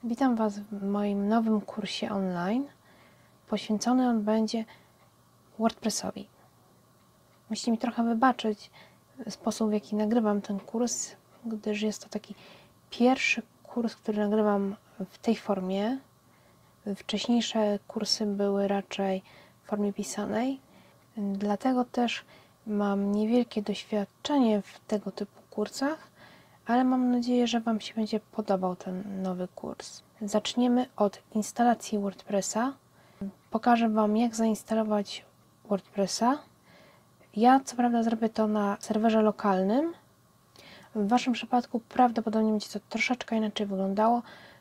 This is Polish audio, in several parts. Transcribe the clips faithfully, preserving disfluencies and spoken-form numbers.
Witam Was w moim nowym kursie online. Poświęcony on będzie WordPressowi. Musicie mi trochę wybaczyć sposób, w jaki nagrywam ten kurs, gdyż jest to taki pierwszy kurs, który nagrywam w tej formie. Wcześniejsze kursy były raczej w formie pisanej, dlatego też mam niewielkie doświadczenie w tego typu kursach, ale mam nadzieję, że Wam się będzie podobał ten nowy kurs. Zaczniemy od instalacji WordPressa. Pokażę Wam, jak zainstalować WordPressa. Ja co prawda zrobię to na serwerze lokalnym. W Waszym przypadku prawdopodobnie będzie to troszeczkę inaczej wyglądało,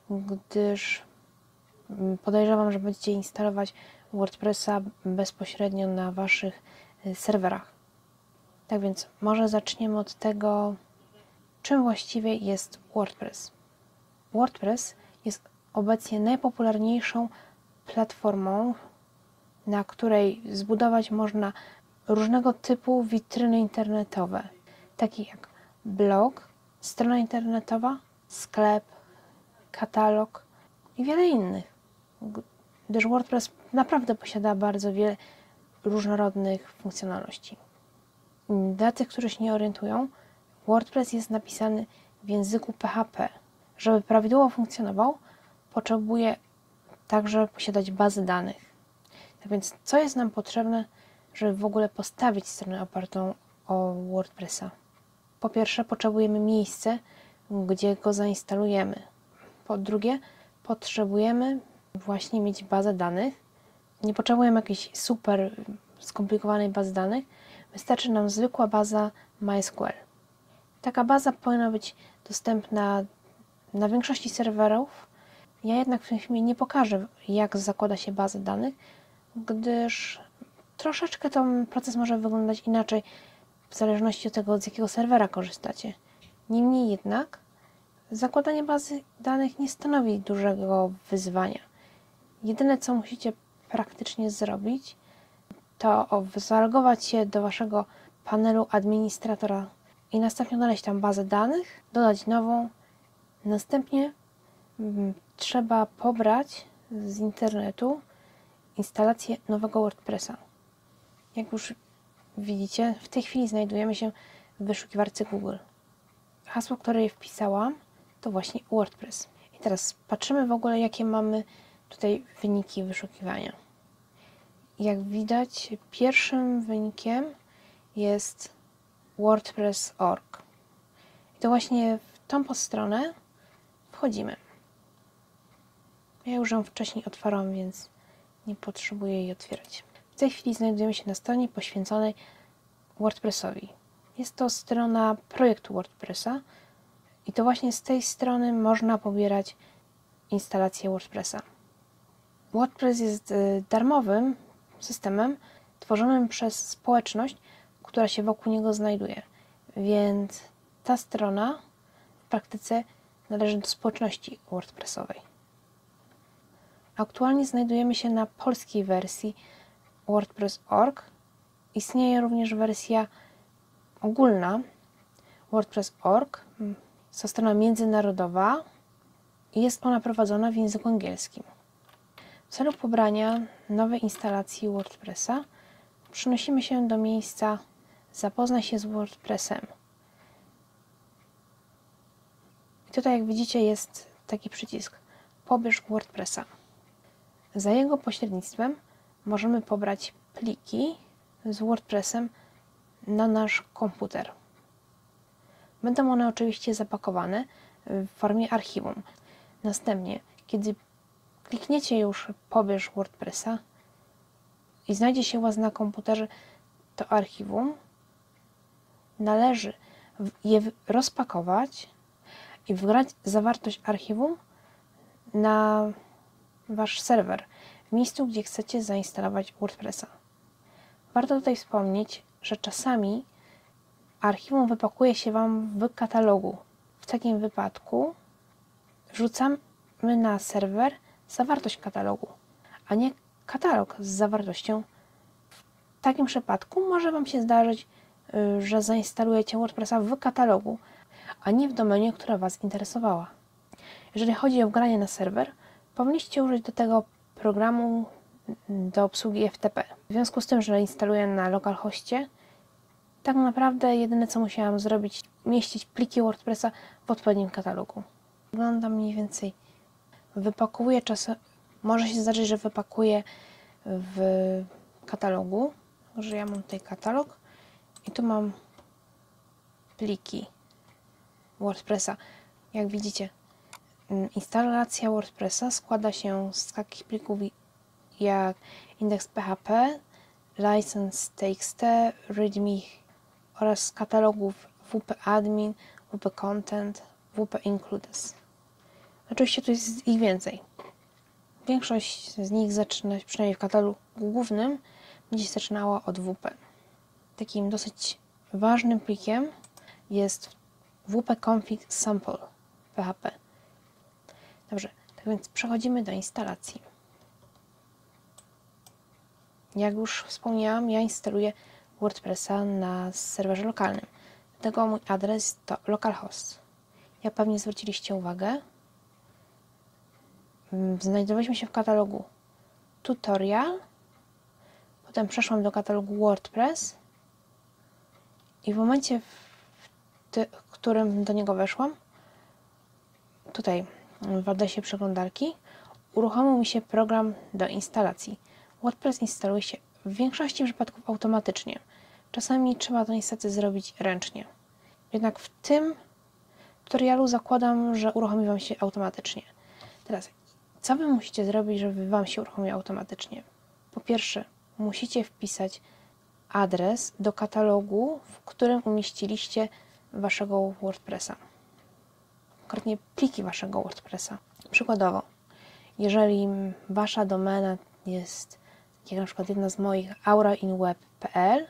gdyż podejrzewam, że będziecie instalować WordPressa bezpośrednio na Waszych serwerach. Tak więc może zaczniemy od tego, czym właściwie jest WordPress. WordPress jest obecnie najpopularniejszą platformą, na której zbudować można różnego typu witryny internetowe, takie jak blog, strona internetowa, sklep, katalog i wiele innych, gdyż WordPress naprawdę posiada bardzo wiele różnorodnych funkcjonalności. Dla tych, którzy się nie orientują, WordPress jest napisany w języku P H P. Żeby prawidłowo funkcjonował, potrzebuje także posiadać bazy danych. Tak więc co jest nam potrzebne, żeby w ogóle postawić stronę opartą o WordPressa? Po pierwsze, potrzebujemy miejsce, gdzie go zainstalujemy. Po drugie, potrzebujemy właśnie mieć bazę danych. Nie potrzebujemy jakiejś super skomplikowanej bazy danych. Wystarczy nam zwykła baza MySQL. Taka baza powinna być dostępna na większości serwerów. Ja jednak w tym filmie nie pokażę, jak zakłada się bazę danych, gdyż troszeczkę ten proces może wyglądać inaczej w zależności od tego, z jakiego serwera korzystacie. Niemniej jednak zakładanie bazy danych nie stanowi dużego wyzwania. Jedyne, co musicie praktycznie zrobić, to zalogować się do Waszego panelu administratora i następnie dodać tam bazę danych, dodać nową. Następnie mm, trzeba pobrać z internetu instalację nowego WordPressa. Jak już widzicie, w tej chwili znajdujemy się w wyszukiwarce Google. Hasło, które wpisałam, to właśnie WordPress. I teraz patrzymy w ogóle, jakie mamy tutaj wyniki wyszukiwania. Jak widać, pierwszym wynikiem jest WordPress kropka org. I to właśnie w tą podstronę wchodzimy. Ja już ją wcześniej otwarłam, więc nie potrzebuję jej otwierać. W tej chwili znajdujemy się na stronie poświęconej WordPressowi. Jest to strona projektu WordPressa i to właśnie z tej strony można pobierać instalację WordPressa. WordPress jest darmowym systemem tworzonym przez społeczność, która się wokół niego znajduje, więc ta strona w praktyce należy do społeczności WordPressowej. Aktualnie znajdujemy się na polskiej wersji WordPress kropka org. Istnieje również wersja ogólna WordPress kropka org. Jest to strona międzynarodowa i jest ona prowadzona w języku angielskim. W celu pobrania nowej instalacji WordPressa przenosimy się do miejsca Zapoznaj się z WordPressem. I tutaj, jak widzicie, jest taki przycisk Pobierz WordPressa. Za jego pośrednictwem możemy pobrać pliki z WordPressem na nasz komputer. Będą one oczywiście zapakowane w formie archiwum. Następnie, kiedy klikniecie już Pobierz WordPressa i znajdzie się u Was na komputerze to archiwum, należy je rozpakować i wgrać zawartość archiwum na Wasz serwer, w miejscu, gdzie chcecie zainstalować WordPressa. Warto tutaj wspomnieć, że czasami archiwum wypakuje się Wam w katalogu. W takim wypadku wrzucamy na serwer zawartość katalogu, a nie katalog z zawartością. W takim przypadku może Wam się zdarzyć, że zainstalujecie WordPressa w katalogu, a nie w domenie, która Was interesowała. Jeżeli chodzi o wgranie na serwer, powinniście użyć do tego programu do obsługi F T P. W związku z tym, że instaluję na localhostie, tak naprawdę jedyne co musiałam zrobić, mieścić pliki WordPressa w odpowiednim katalogu. Wygląda mniej więcej. Wypakuję czasem, może się zdarzyć, że wypakuję w katalogu, że ja mam tutaj katalog i tu mam pliki WordPressa. Jak widzicie, instalacja WordPressa składa się z takich plików jak index.php, license.txt, readme oraz z katalogów wp-admin, wp-content, wp-includes. Oczywiście tu jest ich więcej. Większość z nich zaczyna, przynajmniej w katalogu głównym, będzie się zaczynała od W P. Takim dosyć ważnym plikiem jest wp-config sample.php. Dobrze, tak więc przechodzimy do instalacji. Jak już wspomniałam, ja instaluję WordPressa na serwerze lokalnym. Dlatego mój adres to localhost. Jak pewnie zwróciliście uwagę, znajdowaliśmy się w katalogu tutorial, potem przeszłam do katalogu WordPress i w momencie, w którym do niego weszłam, tutaj w adresie przeglądarki, uruchomił mi się program do instalacji. WordPress instaluje się w większości przypadków automatycznie. Czasami trzeba to niestety zrobić ręcznie. Jednak w tym tutorialu zakładam, że uruchomi Wam się automatycznie. Teraz, co Wy musicie zrobić, żeby Wam się uruchomił automatycznie? Po pierwsze, musicie wpisać adres do katalogu, w którym umieściliście Waszego WordPressa. Konkretnie pliki Waszego WordPressa. Przykładowo, jeżeli Wasza domena jest, jak na przykład jedna z moich, aurainweb kropka p l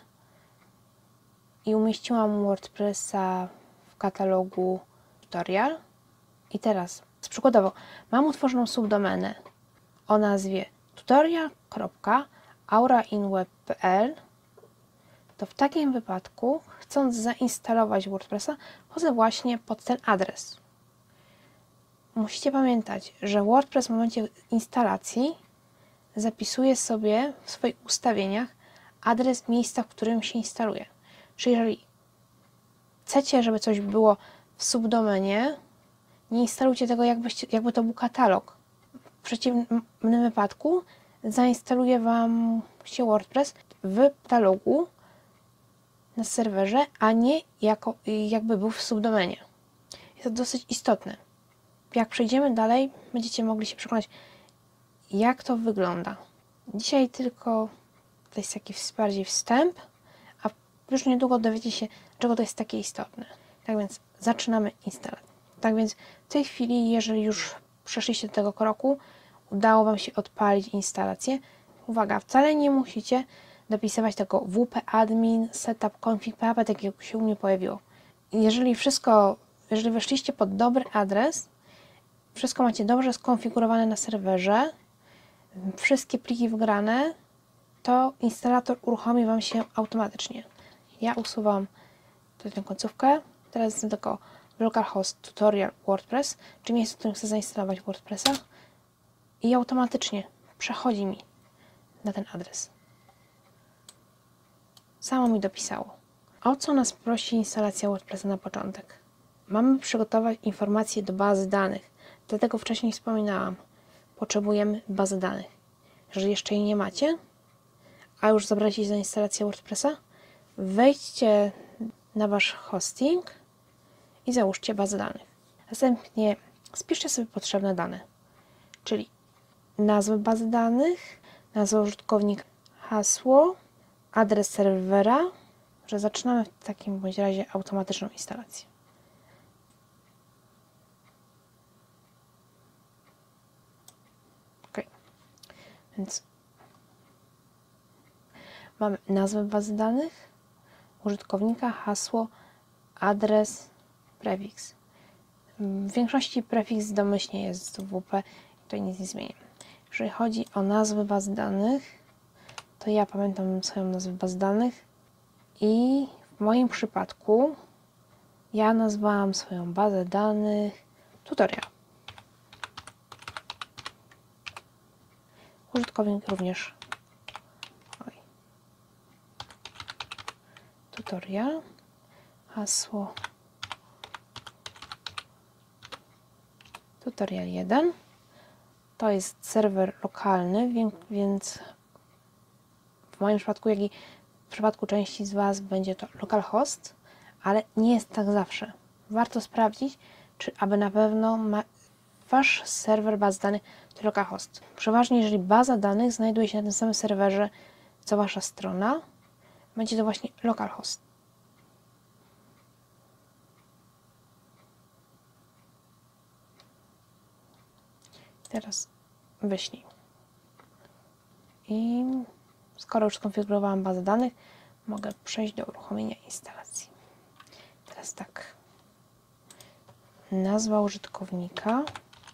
i umieściłam WordPressa w katalogu tutorial i teraz, przykładowo, mam utworzoną subdomenę o nazwie tutorial kropka aurainweb kropka p l, to w takim wypadku, chcąc zainstalować WordPressa, wchodzę właśnie pod ten adres. Musicie pamiętać, że WordPress w momencie instalacji zapisuje sobie w swoich ustawieniach adres miejsca, w którym się instaluje. Czyli jeżeli chcecie, żeby coś było w subdomenie, nie instalujcie tego, jakbyście, jakby to był katalog. W przeciwnym wypadku zainstaluje Wam się WordPress w katalogu na serwerze, a nie jako, jakby był w subdomenie. Jest to dosyć istotne. Jak przejdziemy dalej, będziecie mogli się przekonać, jak to wygląda. Dzisiaj tylko to jest taki bardziej wstęp, a już niedługo dowiecie się, dlaczego to jest takie istotne. Tak więc zaczynamy instalację. Tak więc w tej chwili, jeżeli już przeszliście do tego kroku, udało Wam się odpalić instalację. Uwaga, wcale nie musicie dopisywać tego wp-admin setup config.php, tak jak się u mnie pojawiło. Jeżeli wszystko, jeżeli weszliście pod dobry adres, wszystko macie dobrze skonfigurowane na serwerze, wszystkie pliki wgrane, to instalator uruchomi Wam się automatycznie. Ja usuwam tę końcówkę. Teraz jestem tylko localhost tutorial WordPress, czyli miejsce, w którym chcę zainstalować WordPressa i automatycznie przechodzi mi na ten adres. Samo mi dopisało. O co nas prosi instalacja WordPressa na początek? Mamy przygotować informacje do bazy danych. Dlatego wcześniej wspominałam, potrzebujemy bazy danych. Jeżeli jeszcze jej nie macie, a już zabraliście się za instalację WordPressa, wejdźcie na Wasz hosting i załóżcie bazę danych. Następnie spiszcie sobie potrzebne dane, czyli nazwę bazy danych, nazwę użytkownika, hasło, adres serwera, że zaczynamy w takim bądź razie automatyczną instalację. Ok, więc mamy nazwę bazy danych, użytkownika, hasło, adres, prefiks. W większości prefiks domyślnie jest w W P, tutaj nic nie zmienię. Jeżeli chodzi o nazwę bazy danych, to ja pamiętam swoją nazwę bazy danych i w moim przypadku ja nazwałam swoją bazę danych tutorial. użytkownik również. Oj. Tutorial, hasło tutorial jeden. To jest serwer lokalny, więc w moim przypadku, jak i w przypadku części z Was będzie to localhost, ale nie jest tak zawsze. Warto sprawdzić, czy aby na pewno ma Wasz serwer baz danych to localhost. Przeważnie, jeżeli baza danych znajduje się na tym samym serwerze, co Wasza strona, będzie to właśnie localhost. Teraz wyślij. I skoro już skonfigurowałam bazę danych, mogę przejść do uruchomienia instalacji. Teraz tak. Nazwa użytkownika.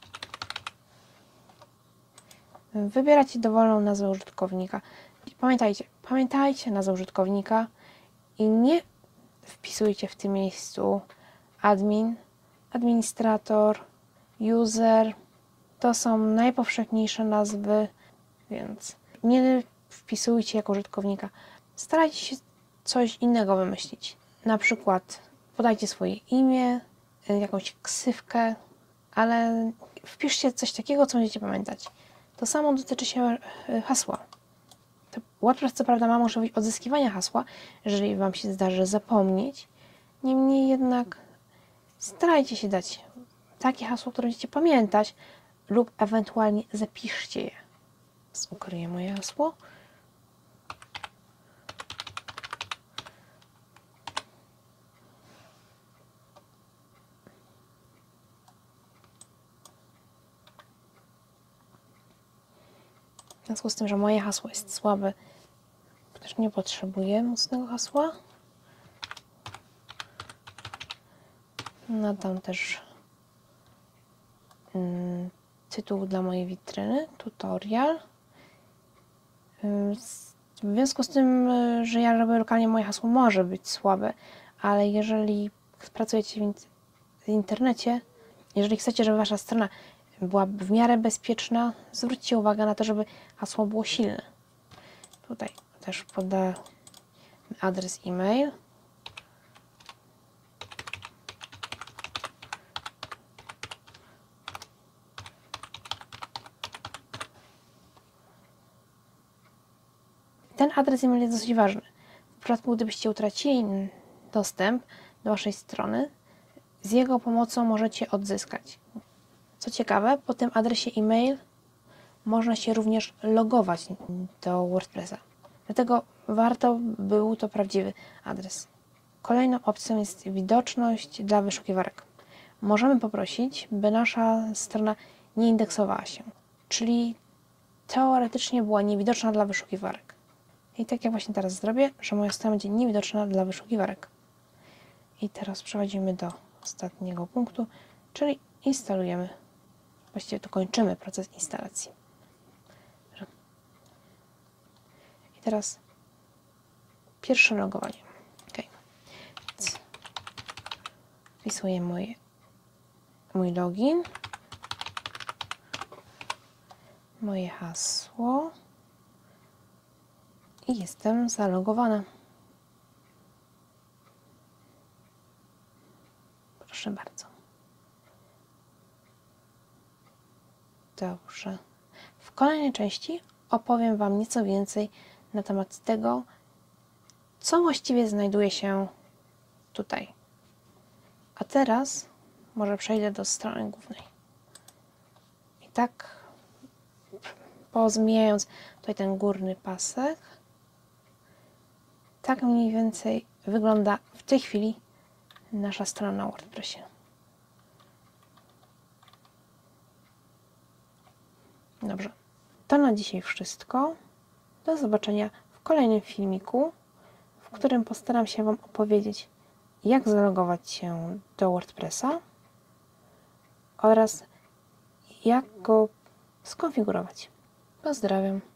Wybieracie dowolną nazwę użytkownika. I pamiętajcie, pamiętajcie nazwę użytkownika i nie wpisujcie w tym miejscu admin, administrator, user. To są najpowszechniejsze nazwy, więc nie wpisujcie jako użytkownika. Starajcie się coś innego wymyślić. Na przykład podajcie swoje imię, jakąś ksywkę, ale wpiszcie coś takiego, co będziecie pamiętać. To samo dotyczy się hasła. WordPress co prawda ma możliwość odzyskiwania hasła, jeżeli Wam się zdarzy zapomnieć. Niemniej jednak starajcie się dać takie hasło, które będziecie pamiętać, lub ewentualnie zapiszcie je. Ukryję moje hasło. W związku z tym, że moje hasło jest słabe, też nie potrzebuję mocnego hasła. Nadam też mm, tytuł dla mojej witryny, tutorial. W związku z tym, że ja robię lokalnie, moje hasło może być słabe, ale jeżeli pracujecie w internecie, jeżeli chcecie, żeby Wasza strona była w miarę bezpieczna, zwróćcie uwagę na to, żeby hasło było silne. Tutaj też podam adres e-mail. Ten adres e-mail jest dosyć ważny. W przypadku, gdybyście utracili dostęp do Waszej strony, z jego pomocą możecie odzyskać. Co ciekawe, po tym adresie e-mail można się również logować do WordPressa. Dlatego warto był to prawdziwy adres. Kolejną opcją jest widoczność dla wyszukiwarek. Możemy poprosić, by nasza strona nie indeksowała się, czyli teoretycznie była niewidoczna dla wyszukiwarek. I tak jak właśnie teraz zrobię, że moja strona będzie niewidoczna dla wyszukiwarek. I teraz przechodzimy do ostatniego punktu, czyli instalujemy. Właściwie to kończymy proces instalacji. I teraz pierwsze logowanie. Okay. Wpisuję moje, mój login, moje hasło i jestem zalogowana. Proszę bardzo. Dobrze. W kolejnej części opowiem Wam nieco więcej na temat tego, co właściwie znajduje się tutaj. A teraz może przejdę do strony głównej. I tak, pozmijając tutaj ten górny pasek, tak mniej więcej wygląda w tej chwili nasza strona na WordPressie. Dobrze. To na dzisiaj wszystko. Do zobaczenia w kolejnym filmiku, w którym postaram się Wam opowiedzieć, jak zalogować się do WordPressa oraz jak go skonfigurować. Pozdrawiam.